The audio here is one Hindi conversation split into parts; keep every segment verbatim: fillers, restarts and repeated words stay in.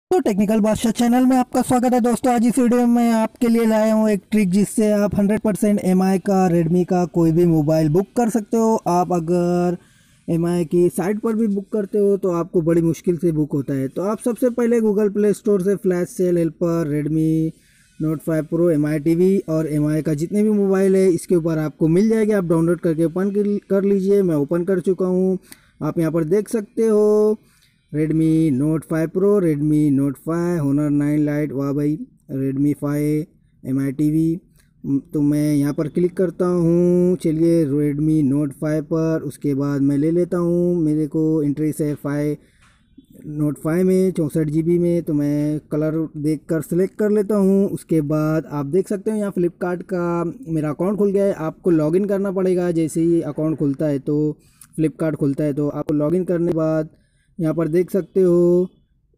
तो टेक्निकल बादशाह चैनल में आपका स्वागत है दोस्तों। आज इस वीडियो में मैं आपके लिए लाया हूँ एक ट्रिक जिससे आप हंड्रेड परसेंट एम आई का रेडमी का कोई भी मोबाइल बुक कर सकते हो। आप अगर एम आई की साइट पर भी बुक करते हो तो आपको बड़ी मुश्किल से बुक होता है। तो आप सबसे पहले गूगल प्ले स्टोर से flash sale helper Redmi Note five Pro M I T V और एम आई का जितने भी मोबाइल है इसके ऊपर आपको मिल जाएगी। आप डाउनलोड करके ओपन कर लीजिए। मैं ओपन कर चुका हूँ। आप यहाँ पर देख सकते हो Redmi Note five Pro, Redmi Note five, Honor nine Lite, वाह भाई, Redmi five M I T V. तो मैं यहाँ पर क्लिक करता हूँ। चलिए रेडमी नोट फाइव पर, उसके बाद मैं ले लेता हूँ। मेरे को इंटरेस्ट है फाइव नोट फाइव में चौंसठ जी बी में, तो मैं कलर देख कर सिलेक्ट कर लेता हूँ। उसके बाद आप देख सकते हो यहाँ फ्लिपकार्ट का मेरा अकाउंट खुल गया है। आपको लॉगिन करना पड़ेगा। जैसे ही अकाउंट खुलता है तो फ्लिपकार्ट खुलता है तो आपको लॉगिन करने के बाद यहाँ पर देख सकते हो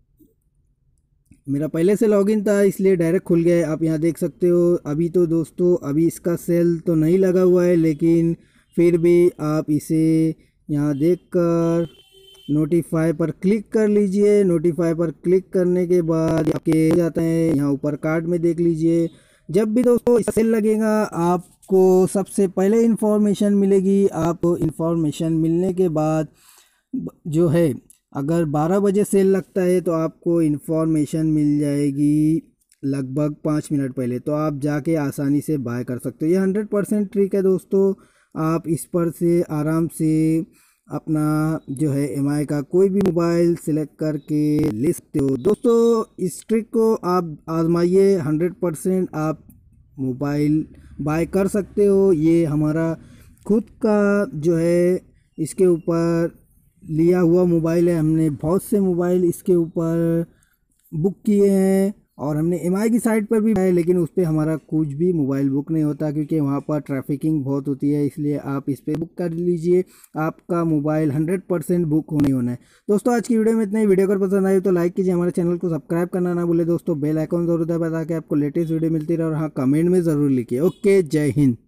मेरा पहले से लॉगिन था इसलिए डायरेक्ट खुल गया है। आप यहाँ देख सकते हो। अभी तो दोस्तों अभी इसका सेल तो नहीं लगा हुआ है, लेकिन फिर भी आप इसे यहाँ देखकर नोटिफाई पर क्लिक कर लीजिए। नोटिफाई पर क्लिक करने के बाद आपके जाता है यहाँ ऊपर कार्ड में देख लीजिए। जब भी दोस्तों सेल लगेगा आपको सबसे पहले इन्फॉर्मेशन मिलेगी। आपको इन्फॉर्मेशन मिलने के बाद जो है अगर बारह बजे सेल लगता है तो आपको इन्फॉर्मेशन मिल जाएगी लगभग पाँच मिनट पहले, तो आप जाके आसानी से बाय कर सकते हो। ये हंड्रेड परसेंट ट्रिक है दोस्तों। आप इस पर से आराम से अपना जो है एम आई का कोई भी मोबाइल सिलेक्ट करके ले सकते हो। दोस्तों इस ट्रिक को आप आजमाइए, हंड्रेड परसेंट आप मोबाइल बाय कर सकते हो। ये हमारा खुद का जो है इसके ऊपर लिया हुआ मोबाइल है। हमने बहुत से मोबाइल इसके ऊपर बुक किए हैं और हमने एम आई की साइट पर भी है, लेकिन उस पर हमारा कुछ भी मोबाइल बुक नहीं होता क्योंकि वहाँ पर ट्रैफिकिंग बहुत होती है। इसलिए आप इस पर बुक कर लीजिए, आपका मोबाइल हंड्रेड परसेंट बुक होने होना है। दोस्तों आज की वीडियो में इतना ही। वीडियो अगर पसंद आई तो लाइक कीजिए, हमारे चैनल को सब्सक्राइब करना ना भूले दोस्तों। बेल आइकॉन जरूर दबाएं ताकि आपको लेटेस्ट वीडियो मिलती रहे, और हाँ कमेंट में ज़रूर लिखिए। ओके, जय हिंद।